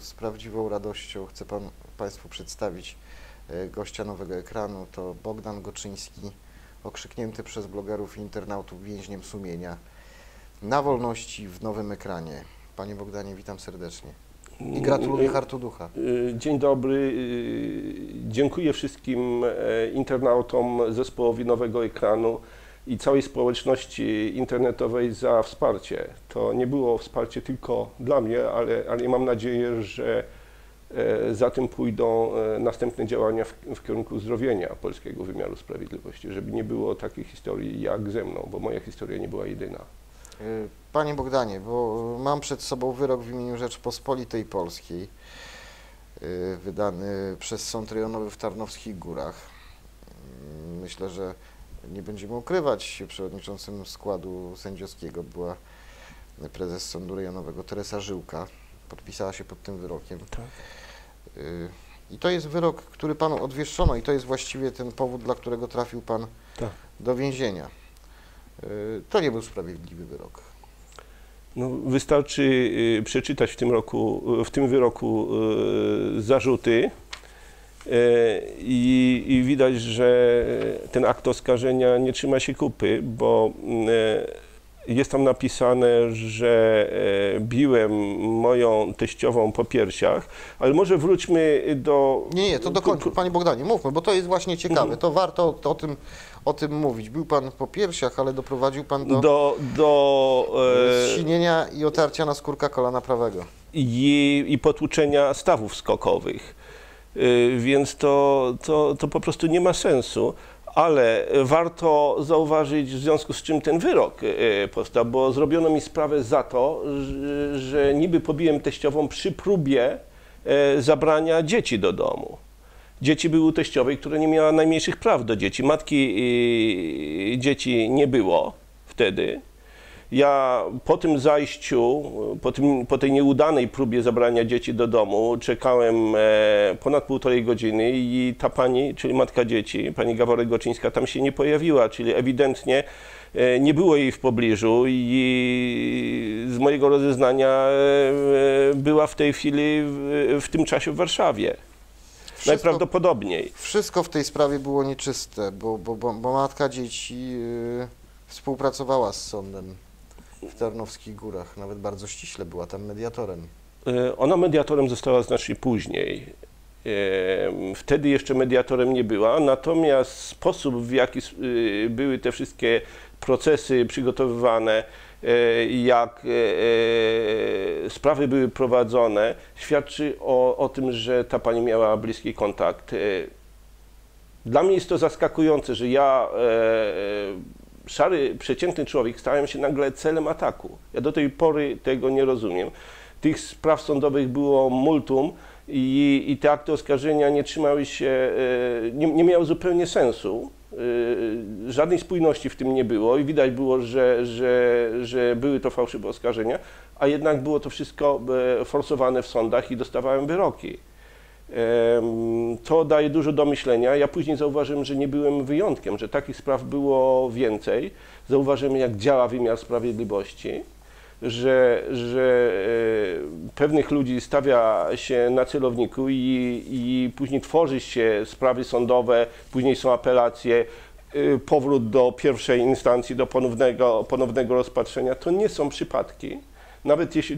z prawdziwą radością chcę Państwu przedstawić gościa Nowego Ekranu. To Bogdan Goczyński, okrzyknięty przez blogerów i internautów więźniem sumienia, na wolności w Nowym Ekranie. Panie Bogdanie, witam serdecznie i gratuluję Hartu Ducha. Dzień dobry. Dziękuję wszystkim internautom zespołowi Nowego Ekranu i całej społeczności internetowej za wsparcie. To nie było wsparcie tylko dla mnie, ale mam nadzieję, że za tym pójdą następne działania w kierunku uzdrowienia polskiego wymiaru sprawiedliwości, żeby nie było takiej historii jak ze mną, bo moja historia nie była jedyna. Panie Bogdanie, bo mam przed sobą wyrok w imieniu Rzeczypospolitej Polskiej, wydany przez Sąd Rejonowy w Tarnowskich Górach. Myślę, że nie będziemy ukrywać, przewodniczącym składu sędziowskiego była prezes Sądu Rejonowego Teresa Żyłka. Podpisała się pod tym wyrokiem. Tak. I to jest wyrok, który panu odwieszczono i to jest właściwie ten powód, dla którego trafił pan do więzienia. To nie był sprawiedliwy wyrok. No, wystarczy przeczytać w tym wyroku zarzuty i widać, że ten akt oskarżenia nie trzyma się kupy, bo jest tam napisane, że biłem moją teściową po piersiach, ale może wróćmy do... Nie, to dokończmy, panie Bogdanie, mówmy, bo to jest właśnie ciekawe, to warto o tym mówić. Bił pan po piersiach, ale doprowadził pan do zsinienia i otarcia naskórka kolana prawego. I potłuczenia stawów skokowych, więc to po prostu nie ma sensu. Ale warto zauważyć, w związku z czym ten wyrok powstał, bo zrobiono mi sprawę za to, że niby pobiłem teściową przy próbie zabrania dzieci do domu. Dzieci były u teściowej, która nie miała najmniejszych praw do dzieci. Matki dzieci nie było wtedy. Ja po tym zajściu, po tej nieudanej próbie zabrania dzieci do domu, czekałem ponad 1,5 godziny i ta pani, czyli matka dzieci, pani Gaworek Goczyńska, tam się nie pojawiła, czyli ewidentnie nie było jej w pobliżu i z mojego rozeznania była w tej chwili, w tym czasie w Warszawie. Najprawdopodobniej. Wszystko w tej sprawie było nieczyste, bo matka dzieci współpracowała z sądem w Tarnowskich Górach, nawet bardzo ściśle była tam mediatorem. Ona mediatorem została znacznie później. Wtedy jeszcze mediatorem nie była, natomiast sposób, w jaki były te wszystkie procesy przygotowywane, jak sprawy były prowadzone, świadczy o tym, że ta pani miała bliski kontakt. Dla mnie jest to zaskakujące, że ja, szary, przeciętny człowiek, stałem się nagle celem ataku. Ja do tej pory tego nie rozumiem. Tych spraw sądowych było multum i te akty oskarżenia nie trzymały się, nie miały zupełnie sensu. Żadnej spójności w tym nie było i widać było, że były to fałszywe oskarżenia, a jednak było to wszystko forsowane w sądach i dostawałem wyroki. To daje dużo do myślenia. Ja później zauważyłem, że nie byłem wyjątkiem, że takich spraw było więcej. Zauważyłem, jak działa wymiar sprawiedliwości, że pewnych ludzi stawia się na celowniku i później tworzy się sprawy sądowe, później są apelacje, powrót do pierwszej instancji, do ponownego rozpatrzenia. To nie są przypadki. Nawet jeśli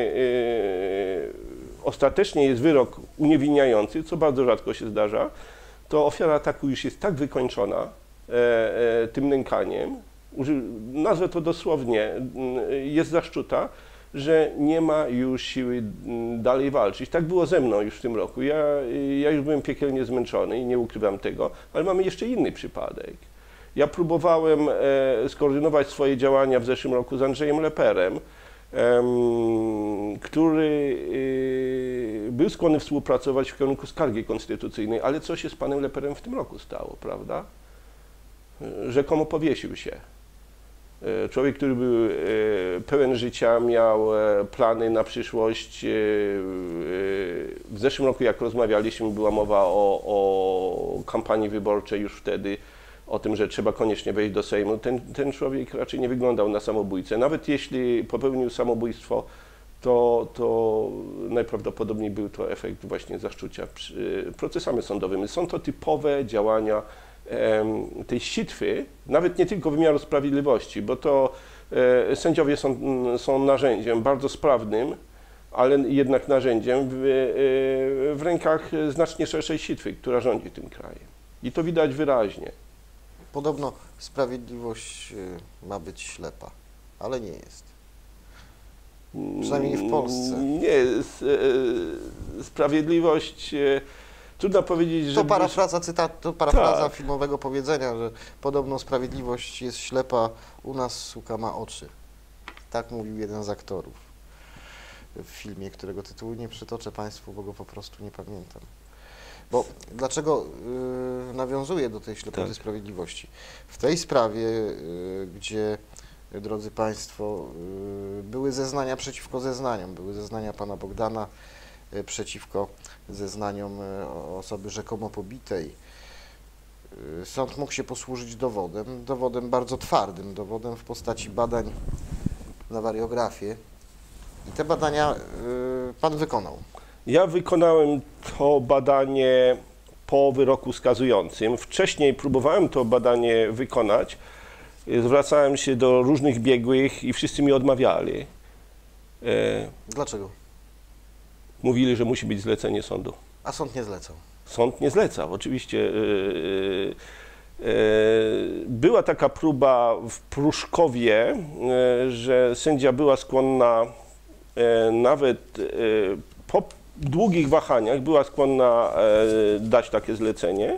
ostatecznie jest wyrok uniewinniający, co bardzo rzadko się zdarza, to ofiara ataku już jest tak wykończona tym nękaniem, nazwę to dosłownie, jest zaszczuta, że nie ma już siły dalej walczyć. Tak było ze mną już w tym roku. Ja już byłem piekielnie zmęczony i nie ukrywam tego, ale mamy jeszcze inny przypadek. Ja próbowałem skoordynować swoje działania w zeszłym roku z Andrzejem Leperem, który był skłonny współpracować w kierunku skargi konstytucyjnej, ale co się z panem Leperem w tym roku stało, prawda? Rzekomo powiesił się. Człowiek, który był pełen życia, miał plany na przyszłość. W zeszłym roku, jak rozmawialiśmy, była mowa o kampanii wyborczej już wtedy, o tym, że trzeba koniecznie wejść do Sejmu. Ten człowiek raczej nie wyglądał na samobójcę. Nawet jeśli popełnił samobójstwo, to najprawdopodobniej był to efekt właśnie zaszczucia procesami sądowymi. Są to typowe działania tej sitwy, nawet nie tylko wymiaru sprawiedliwości, bo to sędziowie są narzędziem bardzo sprawnym, ale jednak narzędziem w rękach znacznie szerszej sitwy, która rządzi tym krajem. I to widać wyraźnie. Podobno sprawiedliwość ma być ślepa, ale nie jest. Przynajmniej w Polsce. Nie, sprawiedliwość, trudno powiedzieć, że... To parafraza Tak. filmowego powiedzenia, że podobno sprawiedliwość jest ślepa, u nas suka ma oczy. Tak mówił jeden z aktorów w filmie, którego tytułu nie przytoczę Państwu, bo go po prostu nie pamiętam. Bo dlaczego nawiązuję do tej ślepoty Tak. sprawiedliwości? W tej sprawie, gdzie, drodzy Państwo, były zeznania przeciwko zeznaniom, były zeznania pana Bogdana przeciwko zeznaniom osoby rzekomo pobitej, sąd mógł się posłużyć dowodem bardzo twardym, dowodem w postaci badań na wariografię. I te badania pan wykonał. Ja wykonałem to badanie po wyroku skazującym. Wcześniej próbowałem to badanie wykonać. Zwracałem się do różnych biegłych i wszyscy mi odmawiali. Dlaczego? Mówili, że musi być zlecenie sądu. A sąd nie zlecał. Sąd nie zlecał, oczywiście. Była taka próba w Pruszkowie, że sędzia była skłonna nawet po długich wahaniach była skłonna dać takie zlecenie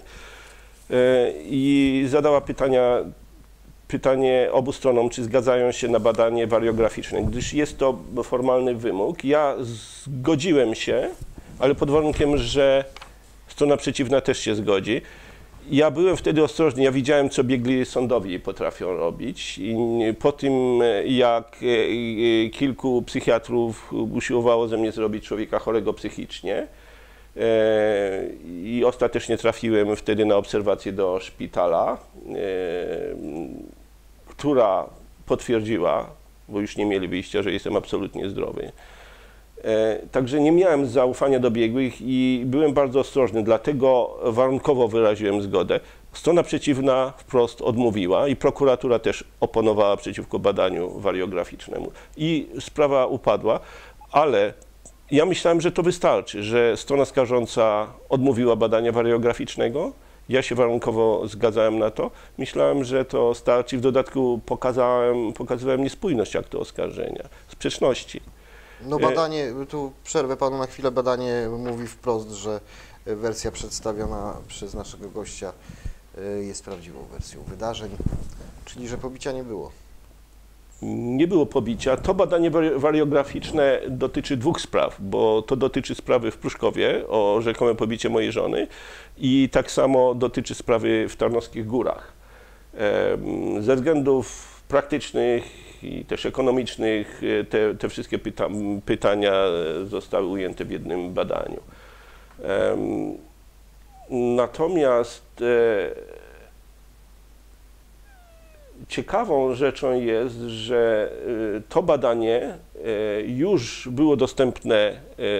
i zadała pytanie obu stronom, czy zgadzają się na badanie wariograficzne, gdyż jest to formalny wymóg. Ja zgodziłem się, ale pod warunkiem, że strona przeciwna też się zgodzi. Ja byłem wtedy ostrożny, ja widziałem, co biegli sądowi potrafią robić i po tym, jak kilku psychiatrów usiłowało ze mnie zrobić człowieka chorego psychicznie i ostatecznie trafiłem wtedy na obserwację do szpitala, która potwierdziła, bo już nie mieli wyjścia, że jestem absolutnie zdrowy. Także nie miałem zaufania do biegłych i byłem bardzo ostrożny, dlatego warunkowo wyraziłem zgodę. Strona przeciwna wprost odmówiła i prokuratura też oponowała przeciwko badaniu wariograficznemu. I sprawa upadła, ale ja myślałem, że to wystarczy, że strona skarżąca odmówiła badania wariograficznego. Ja się warunkowo zgadzałem na to. Myślałem, że to starczy. W dodatku pokazywałem niespójność aktu oskarżenia, sprzeczności. No badanie, tu przerwę panu na chwilę, badanie mówi wprost, że wersja przedstawiona przez naszego gościa jest prawdziwą wersją wydarzeń, czyli że pobicia nie było. Nie było pobicia. To badanie wariograficzne dotyczy dwóch spraw, bo to dotyczy sprawy w Pruszkowie o rzekome pobicie mojej żony i tak samo dotyczy sprawy w Tarnowskich Górach. Ze względów praktycznych i też ekonomicznych te wszystkie pytania zostały ujęte w jednym badaniu. Natomiast ciekawą rzeczą jest, że to badanie już było dostępne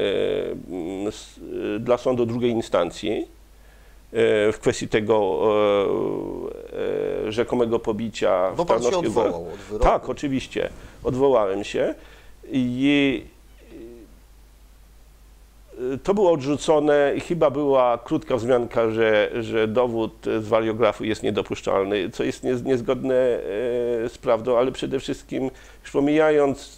dla sądu drugiej instancji w kwestii tego rzekomego pobicia. Bo pan się odwołał od wyroku? Tak, oczywiście. Odwołałem się i to było odrzucone. Chyba była krótka wzmianka, że dowód z wariografu jest niedopuszczalny, co jest niezgodne z prawdą, ale przede wszystkim, już pomijając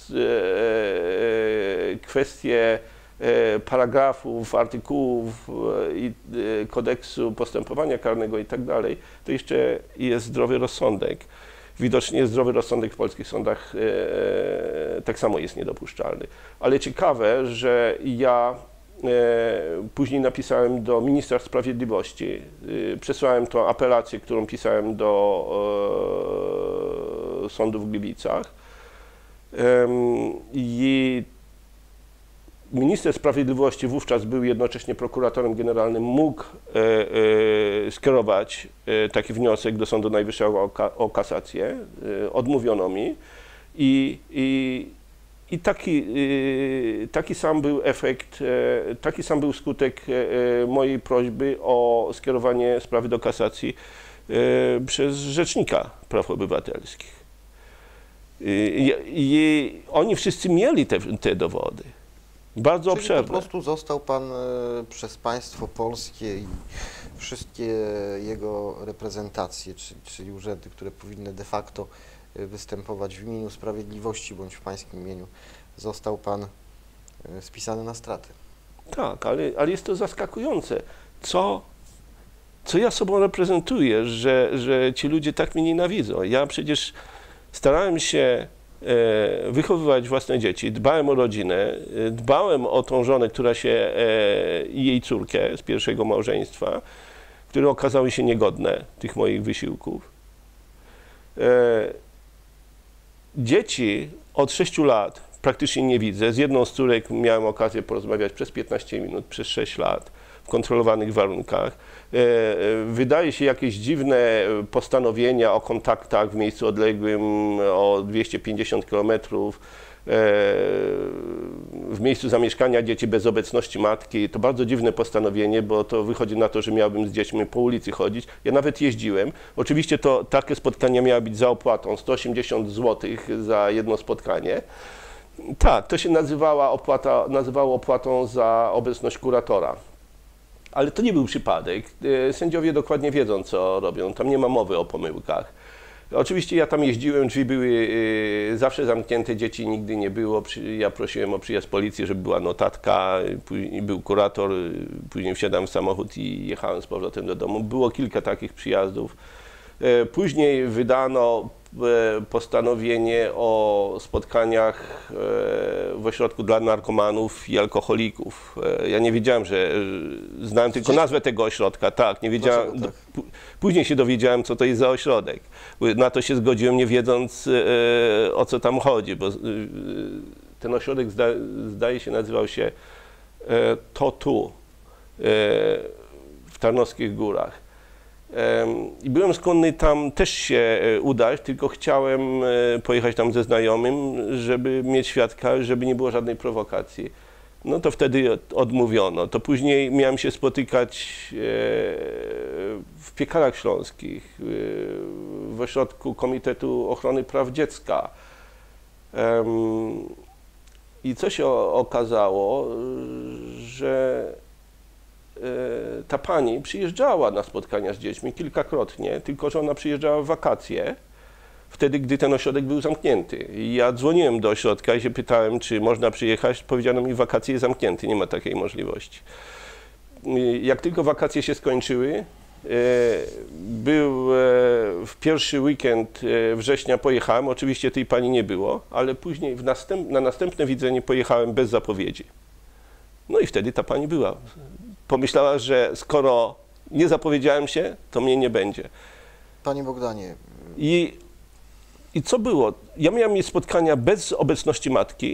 kwestie paragrafów, artykułów i kodeksu postępowania karnego i tak dalej, to jeszcze jest zdrowy rozsądek. Widocznie zdrowy rozsądek w polskich sądach tak samo jest niedopuszczalny. Ale ciekawe, że ja później napisałem do ministra sprawiedliwości, przesłałem tą apelację, którą pisałem do sądu w Gliwicach i minister sprawiedliwości wówczas był jednocześnie prokuratorem generalnym, mógł skierować taki wniosek do Sądu Najwyższego o kasację. Odmówiono mi i I taki sam był efekt, taki sam był skutek mojej prośby o skierowanie sprawy do kasacji przez Rzecznika Praw Obywatelskich. I oni wszyscy mieli te dowody, bardzo Czyli obszerne. po prostu został pan przez państwo polskie i wszystkie jego reprezentacje, czyli urzędy, które powinny de facto występować w imieniu sprawiedliwości bądź w pańskim imieniu, został pan spisany na straty. Tak, ale jest to zaskakujące. Co ja sobą reprezentuję, że ci ludzie tak mnie nienawidzą? Ja przecież starałem się wychowywać własne dzieci, dbałem o rodzinę, dbałem o tą żonę, i jej córkę z pierwszego małżeństwa, które okazały się niegodne tych moich wysiłków. Dzieci od 6 lat praktycznie nie widzę. Z jedną z córek miałem okazję porozmawiać przez 15 minut, przez 6 lat w kontrolowanych warunkach. Wydaje się jakieś dziwne postanowienia o kontaktach w miejscu odległym o 250 km, w miejscu zamieszkania dzieci bez obecności matki. To bardzo dziwne postanowienie, bo to wychodzi na to, że miałbym z dziećmi po ulicy chodzić. Ja nawet jeździłem. Oczywiście takie spotkania miały być za opłatą, 180 zł za jedno spotkanie. Tak, to się nazywało opłatą za obecność kuratora. Ale to nie był przypadek. Sędziowie dokładnie wiedzą, co robią. Tam nie ma mowy o pomyłkach. Oczywiście ja tam jeździłem, drzwi były zawsze zamknięte, dzieci nigdy nie było. Ja prosiłem o przyjazd policji, żeby była notatka, był kurator, później wsiadałem w samochód i jechałem z powrotem do domu. Było kilka takich przyjazdów. Później wydano postanowienie o spotkaniach w ośrodku dla narkomanów i alkoholików. Ja nie wiedziałem, znałem tylko nazwę tego ośrodka, tak, nie wiedziałem. Dlaczego tak? Później się dowiedziałem, co to jest za ośrodek. Na to się zgodziłem, nie wiedząc, o co tam chodzi, bo ten ośrodek zdaje się nazywał się TOTU w Tarnowskich Górach. I byłem skłonny tam też się udać, tylko chciałem pojechać tam ze znajomym, żeby mieć świadka, żeby nie było żadnej prowokacji. No to wtedy odmówiono. To później miałem się spotykać w Piekarach Śląskich, w ośrodku Komitetu Ochrony Praw Dziecka. I co się okazało, że ta pani przyjeżdżała na spotkania z dziećmi kilkakrotnie, tylko że ona przyjeżdżała w wakacje, wtedy, gdy ten ośrodek był zamknięty. I ja dzwoniłem do ośrodka i się pytałem, czy można przyjechać. Powiedziano mi, wakacje jest zamknięty, nie ma takiej możliwości. Jak tylko wakacje się skończyły, w pierwszy weekend września pojechałem, oczywiście tej pani nie było, ale później na następne widzenie pojechałem bez zapowiedzi. No i wtedy ta pani była. Pomyślała, że skoro nie zapowiedziałem się, to mnie nie będzie. Panie Bogdanie. I co było? Ja miałem mieć spotkania bez obecności matki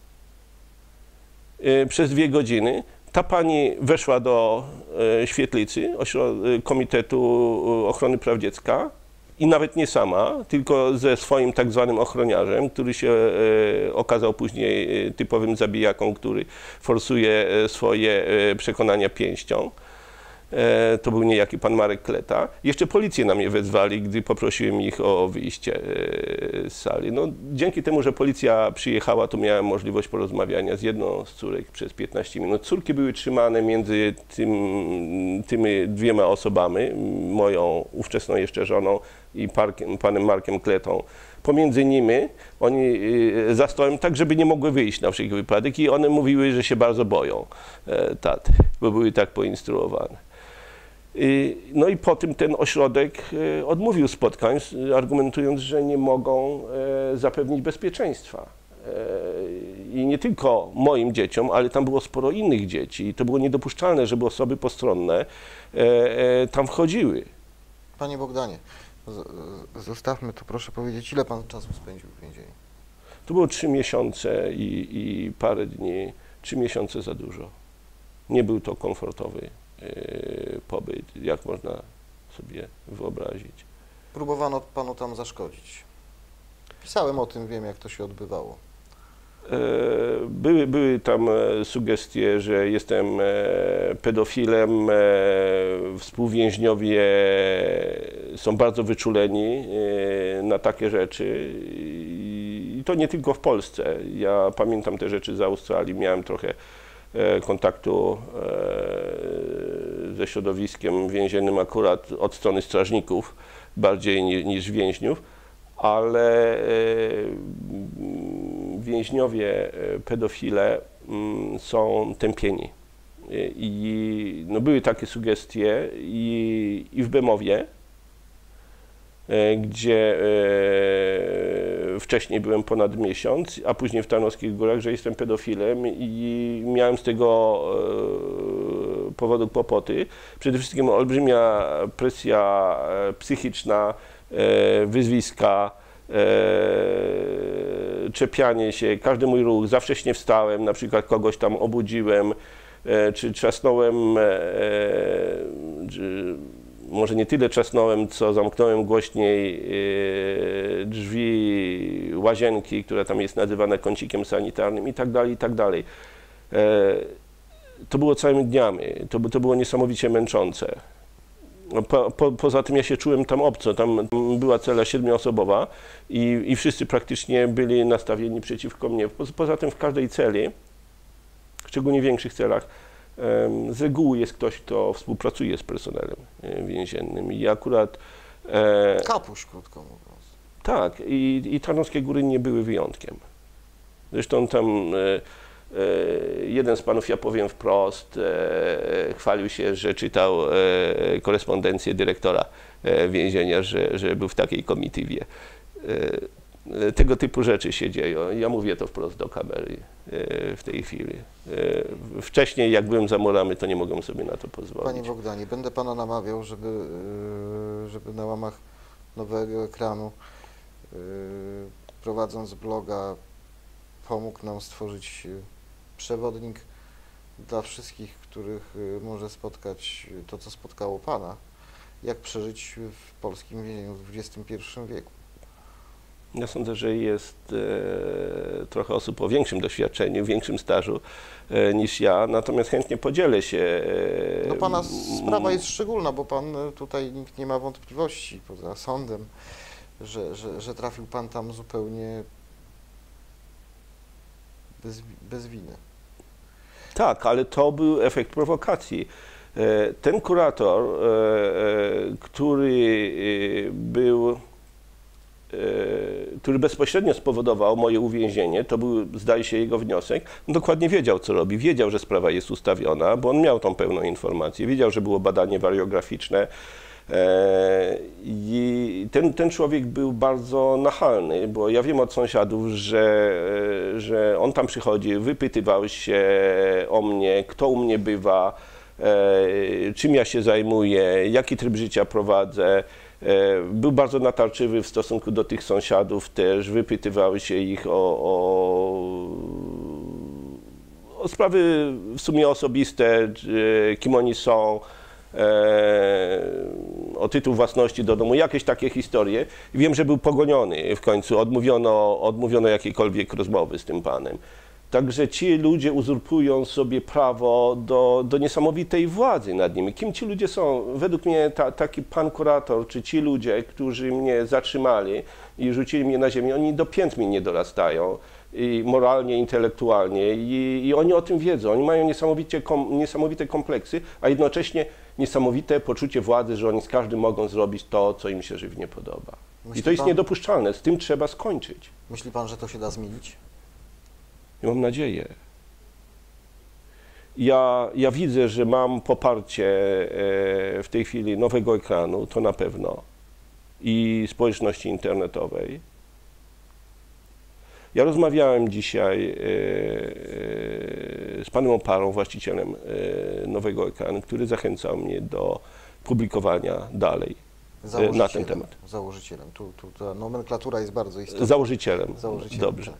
przez 2 godziny. Ta pani weszła do świetlicy Komitetu Ochrony Praw Dziecka i nawet nie sama, tylko ze swoim tak zwanym ochroniarzem, który się okazał później typowym zabijaką, który forsuje swoje przekonania pięścią. To był niejaki pan Marek Kleta. Jeszcze policję na mnie wezwali, gdy poprosiłem ich o wyjście z sali. No, dzięki temu, że policja przyjechała, to miałem możliwość porozmawiania z jedną z córek przez 15 minut. Córki były trzymane między tymi 2 osobami, moją ówczesną jeszcze żoną i panem Markiem Kletą. Pomiędzy nimi oni za stołem, tak żeby nie mogły wyjść na wszelki wypadek i one mówiły, że się bardzo boją taty, bo były tak poinstruowane. No i po tym ten ośrodek odmówił spotkań, argumentując, że nie mogą zapewnić bezpieczeństwa. I nie tylko moim dzieciom, ale tam było sporo innych dzieci i to było niedopuszczalne, żeby osoby postronne tam wchodziły. Panie Bogdanie, zostawmy to, proszę powiedzieć, ile pan czasu spędził w więzieniu? To było 3 miesiące i parę dni. 3 miesiące za dużo. Nie był to komfortowy pobyt, jak można sobie wyobrazić. Próbowano panu tam zaszkodzić. Pisałem o tym, wiem, jak to się odbywało. Były tam sugestie, że jestem pedofilem. Współwięźniowie są bardzo wyczuleni na takie rzeczy i to nie tylko w Polsce. Ja pamiętam te rzeczy z Australii, miałem trochę kontaktu ze środowiskiem więziennym akurat od strony strażników bardziej niż więźniów, ale więźniowie pedofile są tępieni. I no były takie sugestie i w Bemowie, gdzie wcześniej byłem ponad miesiąc, a później w Tarnowskich Górach, że jestem pedofilem i miałem z tego powodu kłopoty. Przede wszystkim olbrzymia presja psychiczna, wyzwiska, czepianie się, każdy mój ruch, za wcześnie wstałem, na przykład kogoś tam obudziłem, czy trzasnąłem, może nie tyle trzasnąłem, co zamknąłem głośniej drzwi łazienki, która tam jest nazywana kącikiem sanitarnym i tak dalej, i tak dalej. To było całymi dniami, to było niesamowicie męczące. Poza tym ja się czułem tam obco, tam była cela 7-osobowa i wszyscy praktycznie byli nastawieni przeciwko mnie. Poza tym w każdej celi, szczególnie w większych celach, z reguły jest ktoś, kto współpracuje z personelem więziennym i akurat... Kapuś, krótko mówiąc. Tak, i Tarnowskie Góry nie były wyjątkiem. Zresztą tam jeden z panów, ja powiem wprost, chwalił się, że czytał korespondencję dyrektora więzienia, że był w takiej komitywie. Tego typu rzeczy się dzieją. Ja mówię to wprost do kamery w tej chwili. Wcześniej, jak byłem za murami, to nie mogłem sobie na to pozwolić. Panie Bogdanie, będę pana namawiał, żeby na łamach Nowego Ekranu, prowadząc bloga, pomógł nam stworzyć przewodnik dla wszystkich, których może spotkać to, co spotkało pana, jak przeżyć w polskim więzieniu w XXI wieku. Ja sądzę, że jest trochę osób o większym doświadczeniu, większym stażu niż ja, natomiast chętnie podzielę się. No pana sprawa jest szczególna, bo pan tutaj, nikt nie ma wątpliwości poza sądem, że trafił pan tam zupełnie bez winy. Tak, ale to był efekt prowokacji. Ten kurator, który bezpośrednio spowodował moje uwięzienie, to był, zdaje się, jego wniosek, on dokładnie wiedział, co robi. Wiedział, że sprawa jest ustawiona, bo on miał tą pełną informację. Wiedział, że było badanie wariograficzne. I ten człowiek był bardzo nachalny, bo ja wiem od sąsiadów, że on tam przychodzi, wypytywał się o mnie, kto u mnie bywa, czym ja się zajmuję, jaki tryb życia prowadzę. Był bardzo natarczywy w stosunku do tych sąsiadów też, wypytywały się ich o sprawy w sumie osobiste, kim oni są, o tytuł własności do domu, jakieś takie historie. Wiem, że był pogoniony w końcu, odmówiono jakiejkolwiek rozmowy z tym panem. Także ci ludzie uzurpują sobie prawo do niesamowitej władzy nad nimi. Kim ci ludzie są? Według mnie taki pan kurator, czy ci ludzie, którzy mnie zatrzymali i rzucili mnie na ziemię, oni do pięt mi nie dorastają. I moralnie, intelektualnie i oni o tym wiedzą. Oni mają niesamowite kompleksy, a jednocześnie niesamowite poczucie władzy, że oni z każdym mogą zrobić to, co im się żywnie podoba. I to jest niedopuszczalne. Z tym trzeba skończyć. Myśli pan, że to się da zmienić? I mam nadzieję. Ja widzę, że mam poparcie w tej chwili Nowego Ekranu, to na pewno, i społeczności internetowej. Ja rozmawiałem dzisiaj z panem Oparą, właścicielem Nowego Ekranu, który zachęcał mnie do publikowania dalej na ten temat. Założycielem. Tu ta nomenklatura jest bardzo istotna. Założycielem. Dobrze.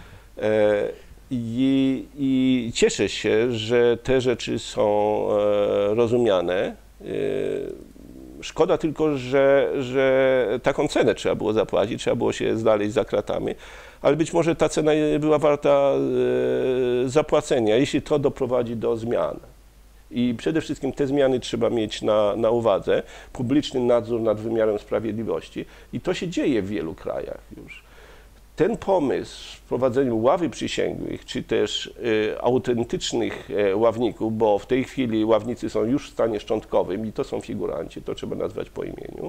I cieszę się, że te rzeczy są rozumiane. Szkoda tylko, że taką cenę trzeba było zapłacić, trzeba było się znaleźć za kratami, ale być może ta cena była warta zapłacenia, jeśli to doprowadzi do zmian. I przede wszystkim te zmiany trzeba mieć na uwadze. Publiczny nadzór nad wymiarem sprawiedliwości. I to się dzieje w wielu krajach już. Ten pomysł wprowadzenia ławy przysięgłych, czy też autentycznych ławników, bo w tej chwili ławnicy są już w stanie szczątkowym i to są figuranci, to trzeba nazwać po imieniu.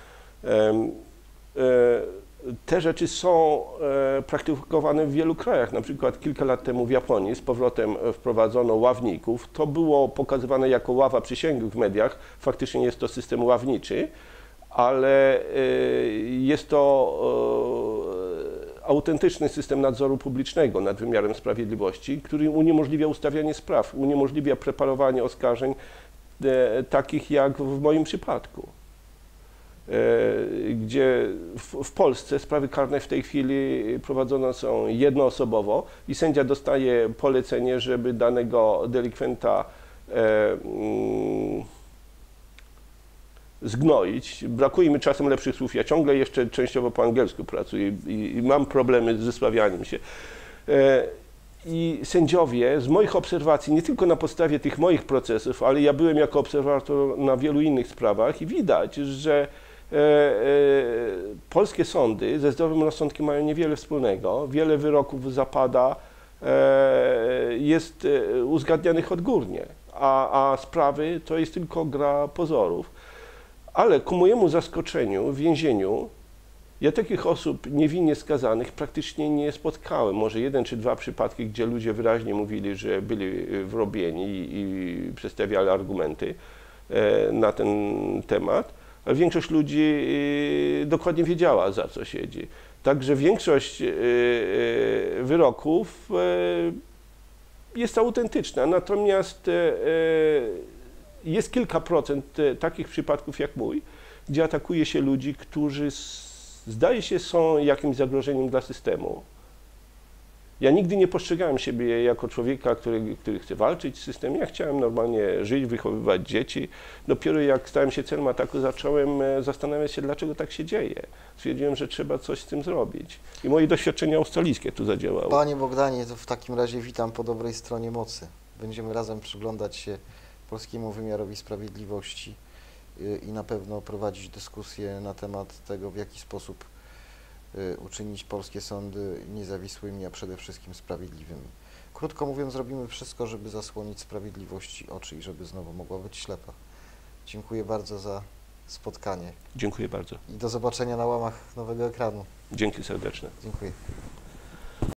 Te rzeczy są praktykowane w wielu krajach. Na przykład kilka lat temu w Japonii z powrotem wprowadzono ławników. To było pokazywane jako ława przysięgłych w mediach. Faktycznie jest to system ławniczy, ale jest to autentyczny system nadzoru publicznego nad wymiarem sprawiedliwości, który uniemożliwia ustawianie spraw, uniemożliwia preparowanie oskarżeń takich jak w moim przypadku, gdzie w Polsce sprawy karne w tej chwili prowadzone są jednoosobowo i sędzia dostaje polecenie, żeby danego delikwenta zgnoić. Brakuje mi czasem lepszych słów. Ja ciągle jeszcze częściowo po angielsku pracuję i mam problemy z wysławianiem się. I sędziowie z moich obserwacji, nie tylko na podstawie tych moich procesów, ale ja byłem jako obserwator na wielu innych sprawach i widać, że polskie sądy ze zdrowym rozsądkiem mają niewiele wspólnego. Wiele wyroków zapada, jest uzgadnianych odgórnie, a sprawy to jest tylko gra pozorów. Ale ku mojemu zaskoczeniu w więzieniu ja takich osób niewinnie skazanych praktycznie nie spotkałem. Może 1 czy 2 przypadki, gdzie ludzie wyraźnie mówili, że byli wrobieni i przedstawiali argumenty na ten temat, ale większość ludzi dokładnie wiedziała, za co siedzi. Także większość wyroków jest autentyczna, natomiast jest kilka procent takich przypadków jak mój, gdzie atakuje się ludzi, którzy zdaje się są jakimś zagrożeniem dla systemu. Ja nigdy nie postrzegałem siebie jako człowieka, który chce walczyć z systemem. Ja chciałem normalnie żyć, wychowywać dzieci. Dopiero jak stałem się celem ataku, zacząłem zastanawiać się, dlaczego tak się dzieje. Stwierdziłem, że trzeba coś z tym zrobić. I moje doświadczenia australijskie tu zadziałały. Panie Bogdanie, to w takim razie witam po dobrej stronie mocy. Będziemy razem przyglądać się polskiemu wymiarowi sprawiedliwości i na pewno prowadzić dyskusję na temat tego, w jaki sposób uczynić polskie sądy niezawisłymi, a przede wszystkim sprawiedliwymi. Krótko mówiąc, zrobimy wszystko, żeby zasłonić sprawiedliwości oczy i żeby znowu mogła być ślepa. Dziękuję bardzo za spotkanie. Dziękuję bardzo. I do zobaczenia na łamach nowego ekranu. Dzięki serdeczne. Dziękuję.